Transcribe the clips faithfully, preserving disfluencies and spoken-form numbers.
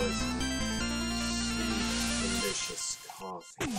boys. Sweet, delicious coffee.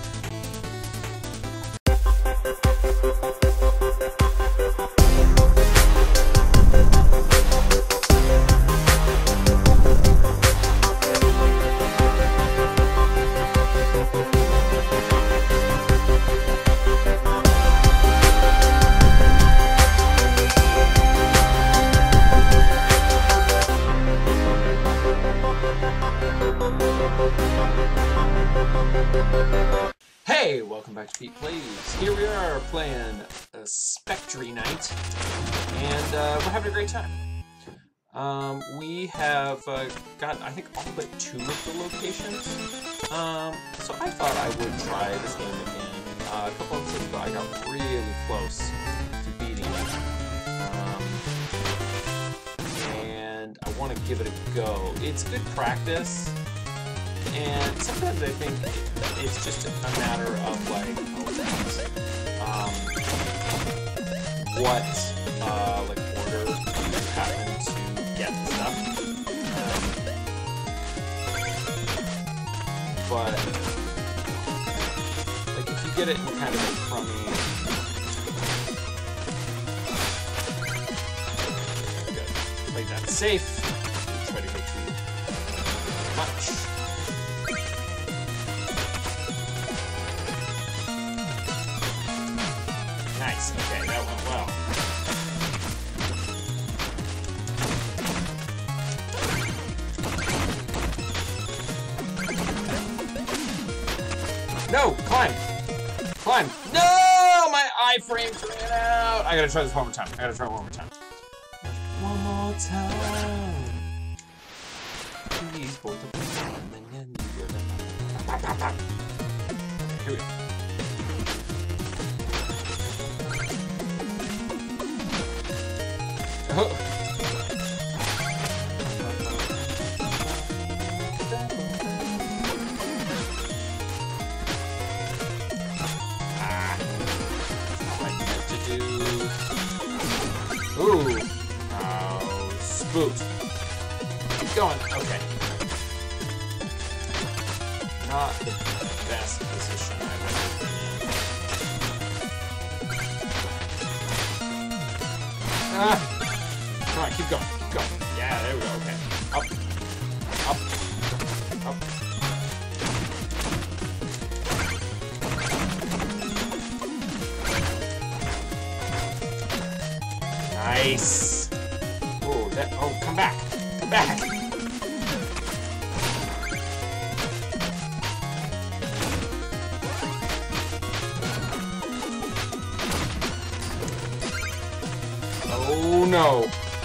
Hey, welcome back to Pete Plays. Here we are playing a Spectre Knight, and uh, we're having a great time. Um, we have uh, got, I think, all but two of the locations. Um, so I thought I would try this game again. Uh, a couple of episodes ago, I got really close to beating it. Um, and I want to give it a go. It's good practice. And sometimes I think it's just a matter of like, um, what uh, like order you happen to get stuff. Um, but like if you get it in kind of a crummy, good, play that safe. Try to go too much. Nice, okay, that went well. No! Climb! Climb! No! My iframes ran out! I gotta try this one more time. I gotta try it one more time. One more time. Please, both of them. Here we go. Oh. Ah. That's not what I meant to do. Ooh. Oh, spooked. Keep going. Okay. Not the best position I've ever been in. Ah. Come on, keep going, keep going. Yeah, there we go, okay. Up, up, up. Nice. Oh, that, oh, come back, come back. Oh, no.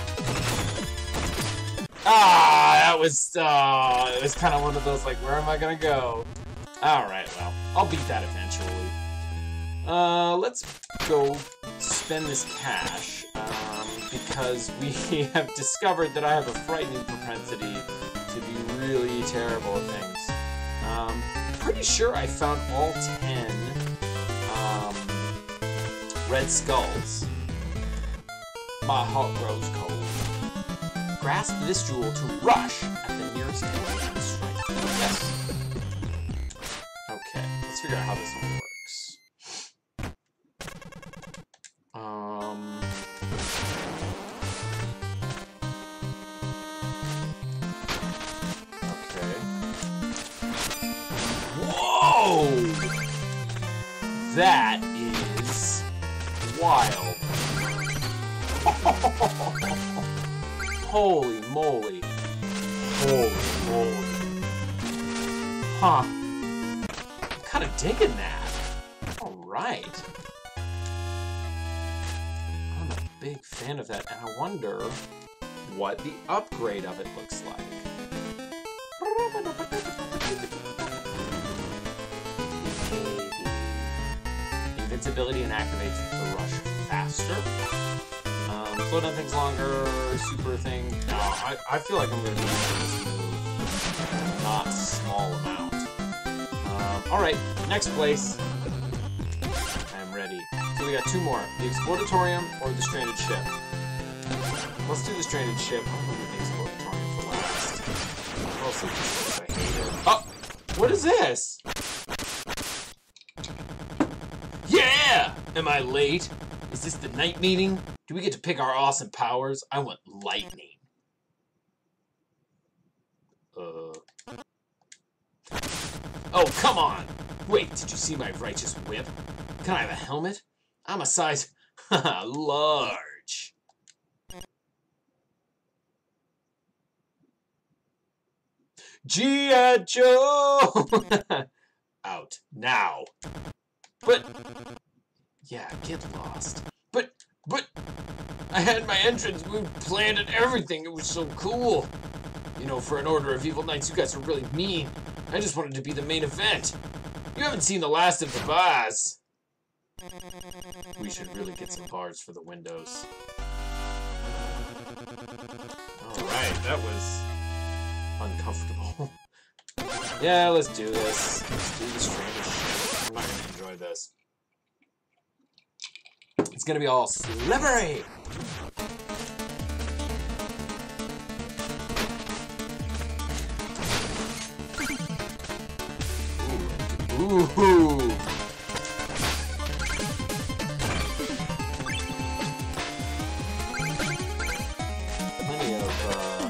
Ah, that was, uh, it was kind of one of those, like, where am I gonna go? Alright, well, I'll beat that eventually. Uh, let's go spend this cash, um, because we have discovered that I have a frightening propensity to be really terrible at things. Um, pretty sure I found all ten, um, red skulls. My heart grows cold. Grasp this jewel to rush at the nearest enemy and strike. Yes. Okay, let's figure out how this one works. Um. Okay. Whoa! That is wild. Holy moly. Holy moly. Huh. I'm kind of digging that. Alright. I'm a big fan of that, and I wonder what the upgrade of it looks like. Invincibility and activates the rush faster. Slow down things longer, super thing. No, I, I feel like I'm going to do this move. Not a small amount. Um, Alright, next place. I'm ready. So we got two more. The Exploratorium or the Stranded Ship. Let's do the Stranded Ship. I'm going to do the Exploratorium for last. Well, mostly just because I hate her. Oh! What is this? Yeah! Am I late? Is this the night meeting? Do we get to pick our awesome powers? I want lightning. Uh... Oh, come on! Wait, did you see my righteous whip? Can I have a helmet? I'm a size... haha, large. G I Joe! Out. Now. But... Yeah, get lost. But... But... I had my entrance move planned and everything. It was so cool. You know, for an Order of Evil Knights, you guys are really mean. I just wanted to be the main event. You haven't seen the last of the boss. We should really get some bars for the windows. Alright, that was uncomfortable. Yeah, let's do this. Let's do the strangest shit. I'm not gonna enjoy this. It's gonna be all slippery! Ooh. Ooh. Plenty of, uh...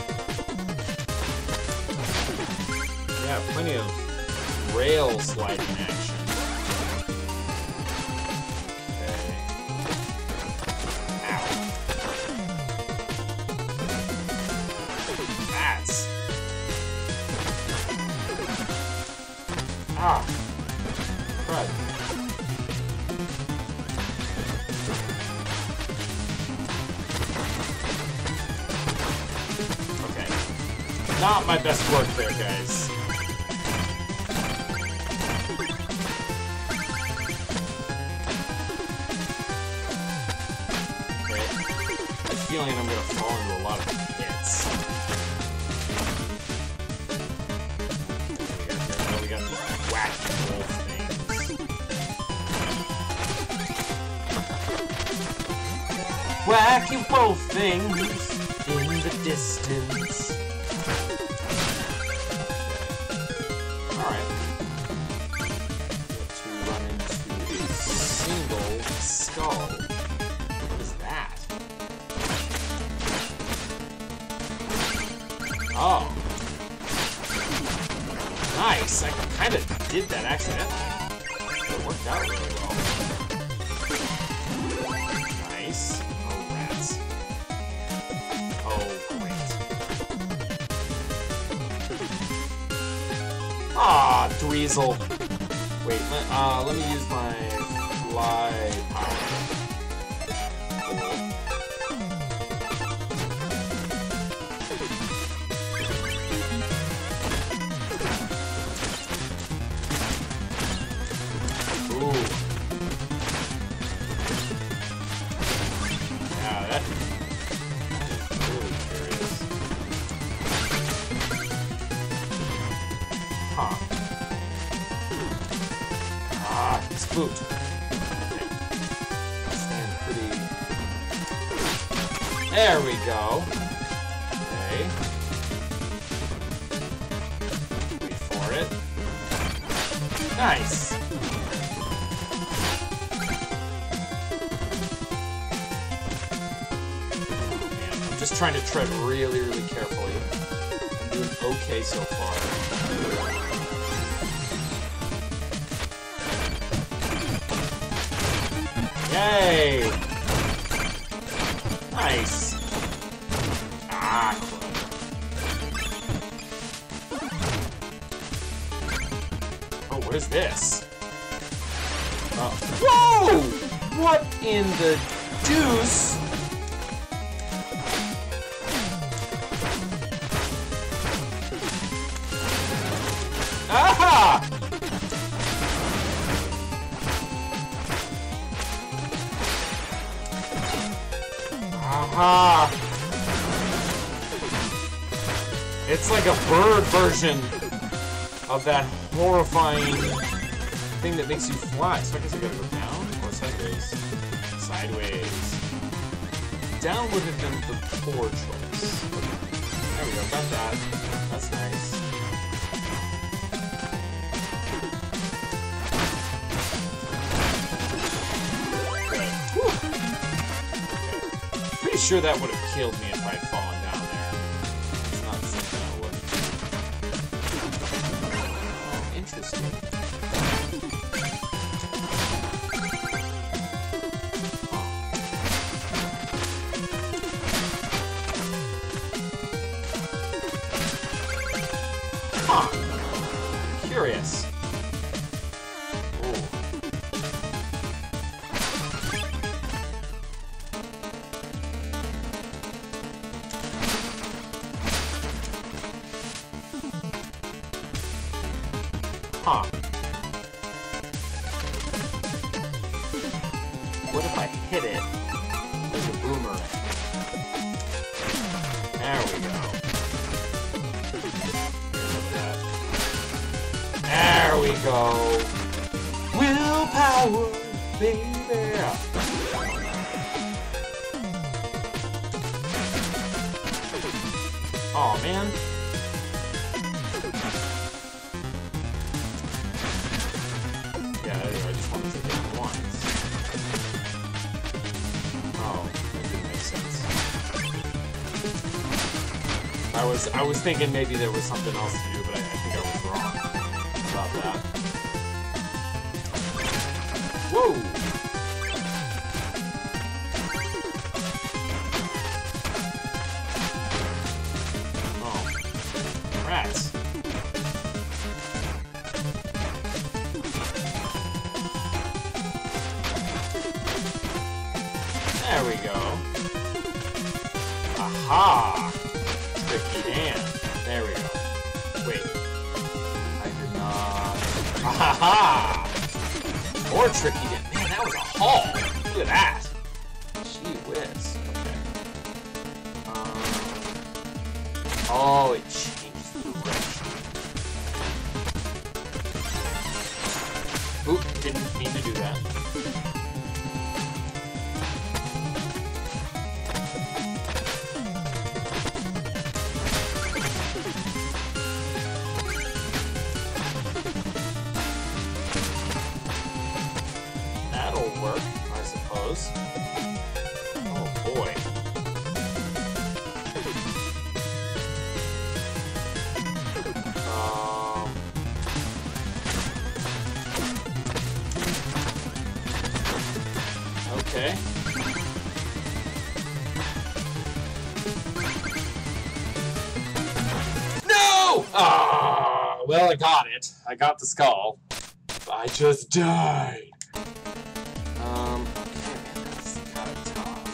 yeah, plenty of rail sliding action. Okay. Ow. That's... Ah! Crud. Okay. Not my best work there, guys. Okay. I have a feeling I'm gonna fall into a lot of pits. We got these wacky wolf things. Wacky wolf things in the distance. Alright. To run into a single skull. What is that? Oh. Nice! I kind of did that accidentally. It worked out really well. Nice. Oh, rats. Oh, great. Ah, Dweezil. Wait, let, uh, let me use my fly power. Boot. Okay. Stand pretty. There we go. Okay. Wait for it. Nice. Man, I'm just trying to tread really, really carefully. I'm doing okay so far. Yay! Nice! Ah, oh, what is this? Oh. Whoa! What in the deuce? Aha! Aha! It's like a bird version of that horrifying thing that makes you fly. So I guess I gotta go down or sideways? Sideways. Down would have been the poor choice. There we go, got that. That's nice. Whew. Pretty sure that would have killed me if I'd fallen down there. It's not something I would. Oh, interesting. Huh. Curious. Ooh. Huh. What if I hit it with a boomerang? There we go. There we go. Willpower, baby. Oh man. Yeah, I just wanted to hit once. Oh, that didn't make sense. I was I was thinking maybe there was something else to do, but I, I think I was wrong about that. Whoa! Oh, rats! There we go. Aha! Tricky Dan. There we go. Wait. I did not. Aha! More Tricky Dan. Man, that was a haul. Look at that. Gee whiz. Okay. Um, oh, it changed the direction. Oop, didn't mean to do that. That'll work, I suppose. Oh boy. Um. Okay. No! Ah, well, I got it. I got the skull. I just died. Um, okay, man, that's kind of tough.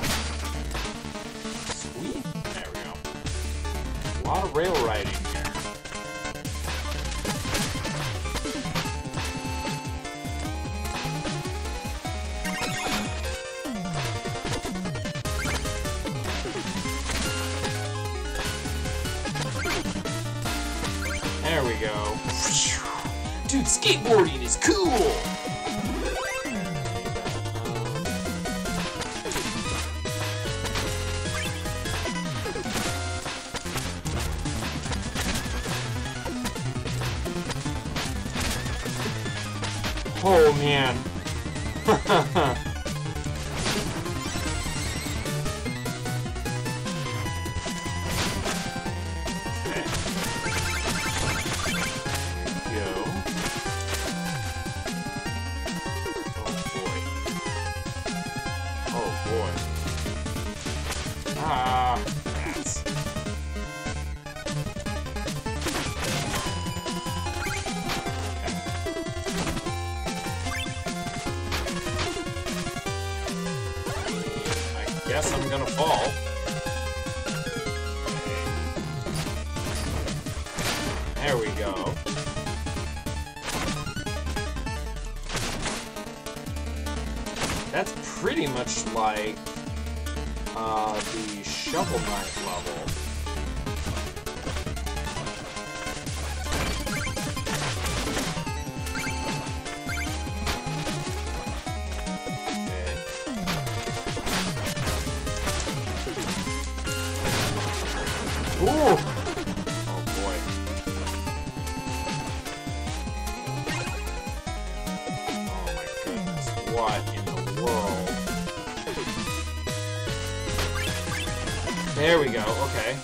Sweet. There we go. A lot of rail riding here. There we go. Dude, skateboarding is cool! Oh man. Okay. There we go. Oh boy. Oh boy. Ah, rats. Guess I'm gonna fall. Okay. There we go. That's pretty much like uh, the Shovel Knight level. Ooh! Oh What in the world? There we go, okay.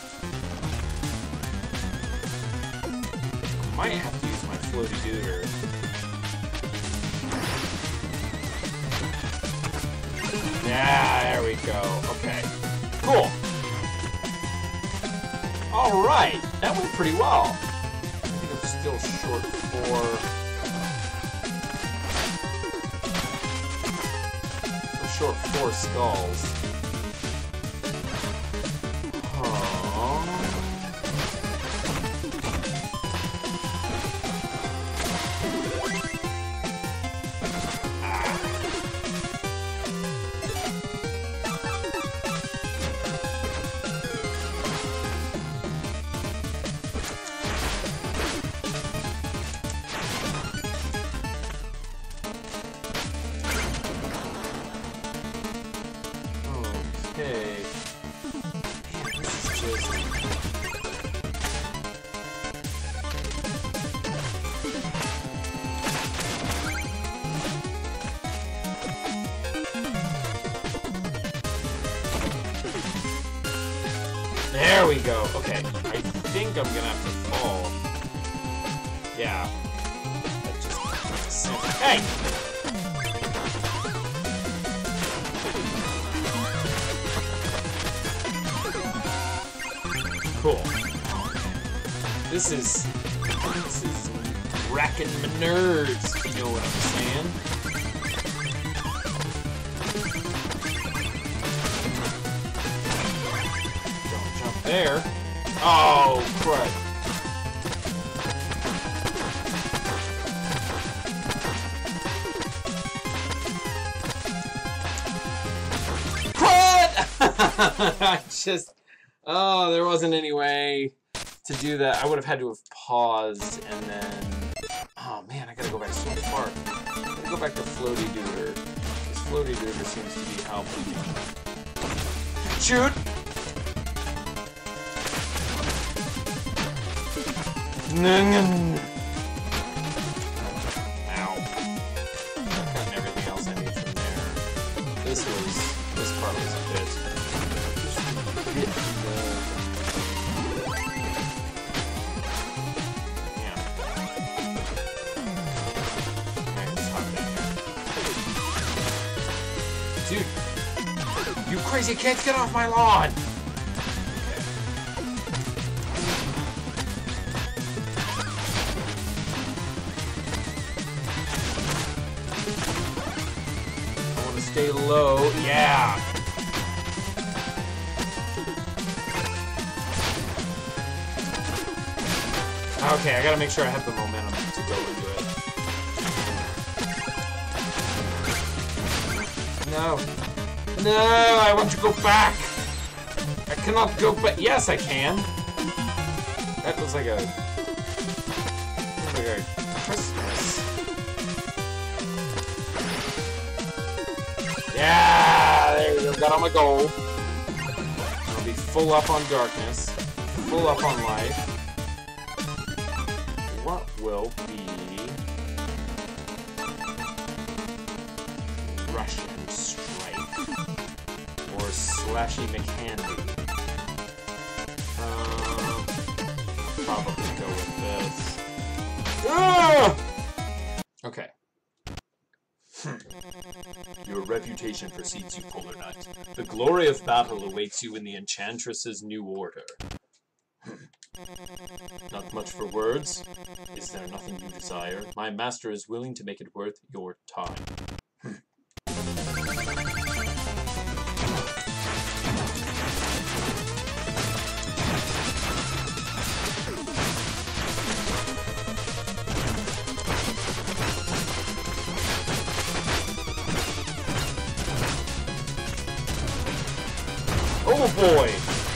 I might have to use my floaty dooter. Yeah, there we go. Okay. Cool. Alright, that went pretty well. I think I'm still short for... I'm short four skulls. There we go. Okay, I think I'm gonna have to fall. Yeah. That just, just hey! Cool. This is this is racking my nerves, if you know what I'm saying. There. Oh, crud. Crud! I just... Oh, there wasn't any way to do that. I would have had to have paused and then... Oh, man, I gotta go back so far. I gotta go back to Floaty Dooter. This Floaty Dooter seems to be helping me. Shoot! Ow. I've gotten everything else I need from there. This was... this part was a bit... bit uh, yeah. Alright, let's hop down here. Dude! You crazy kids, get off my lawn! Stay low, yeah. Okay, I gotta make sure I have the momentum to go into it. No. No, I want to go back. I cannot go back. Yes, I can. That looks like a... looks like a Christmas. Yeah, there we go. Got on my goal. I'll be full up on darkness, full up on life. What will be Russian Strike or Slashy McCandy? Um, probably go with this. Ah! Okay. Your reputation precedes you, Polar Knight. The glory of battle awaits you in the Enchantress's new order. Not much for words. Is there nothing you desire? My master is willing to make it worth your time. Oh boy!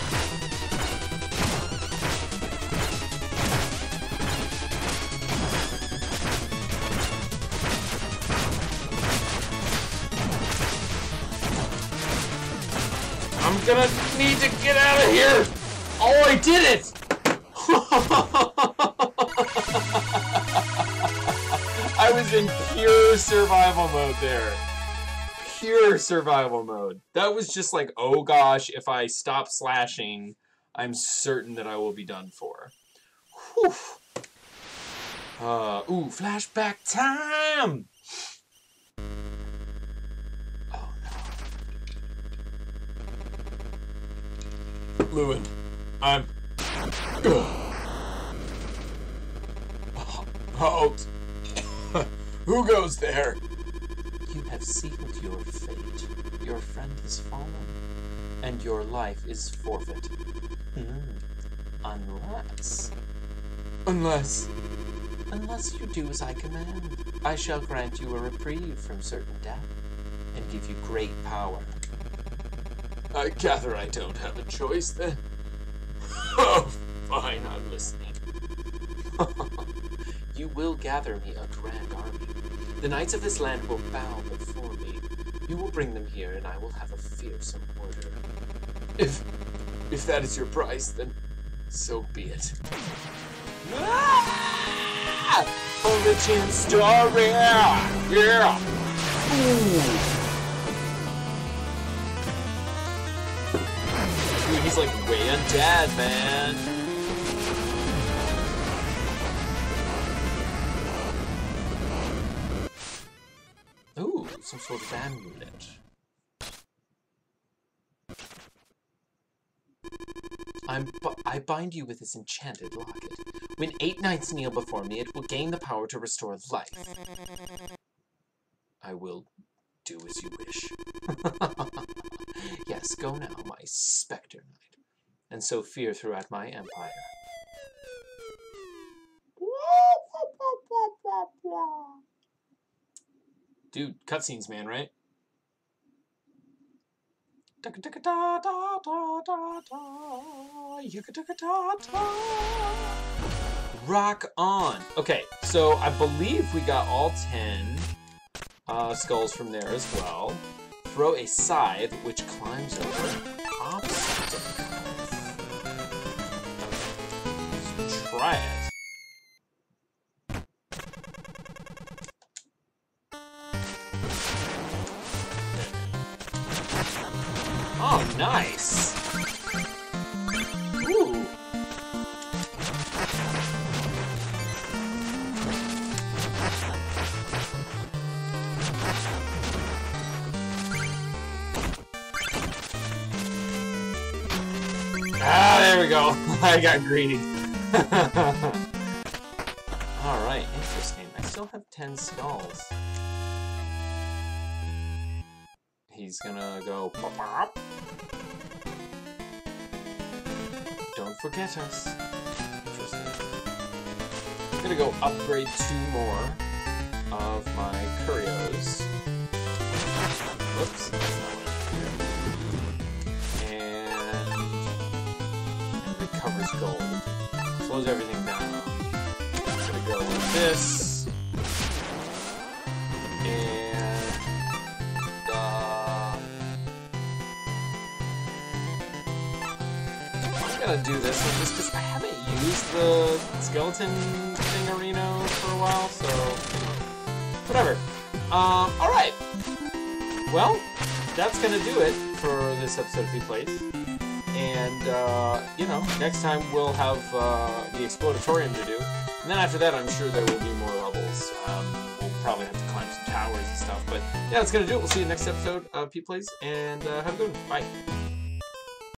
I'm gonna need to get out of here! Oh, I did it! I was in pure survival mode there. pure survival mode. That was just like, oh gosh, if I stop slashing, I'm certain that I will be done for. Whew. Uh, ooh, flashback time! Oh no. Lewin, I'm... Halt! Who goes there? You have sealed your fate. Your friend has fallen, and your life is forfeit. Hmm. Unless... Unless... Unless you do as I command, I shall grant you a reprieve from certain death, and give you great power. I gather I don't have a choice, then. Oh, fine, I'm listening. You will gather me a grand army. The knights of this land will bow before me. You will bring them here, and I will have a fearsome order. If... if that is your price, then so be it. Ah! Origin story! Yeah! Ooh. Dude, he's like way undead, man. Ooh, some sort of amulet. I'm bu I bind you with this enchanted locket. When eight knights kneel before me, it will gain the power to restore life. I will do as you wish. Yes, go now, my Spectre Knight, and sow fear throughout my empire. Dude, cutscenes, man, right? Rock on. Okay, so I believe we got all ten uh, skulls from there as well. Throw a scythe which climbs over obstacles. Let's try it. Oh, nice! Ooh! Ah, there we go! I got greedy. Alright, interesting. I still have ten skulls. He's gonna go pop pop. Don't forget us. Interesting. I'm gonna go upgrade two more of my Curios. Whoops. And, and recovers gold. Slows everything down. I'm gonna go with this. And I'm gonna do this one just because I haven't used the skeleton thingarino for a while, so whatever. Um, alright. Well, that's gonna do it for this episode of P-Plays. And, uh, you know, next time we'll have uh, the Exploratorium to do. And then after that, I'm sure there will be more levels. Um, we'll probably have to climb some towers and stuff. But yeah, that's gonna do it. We'll see you next episode of P-Plays, and uh, have a good one. Bye.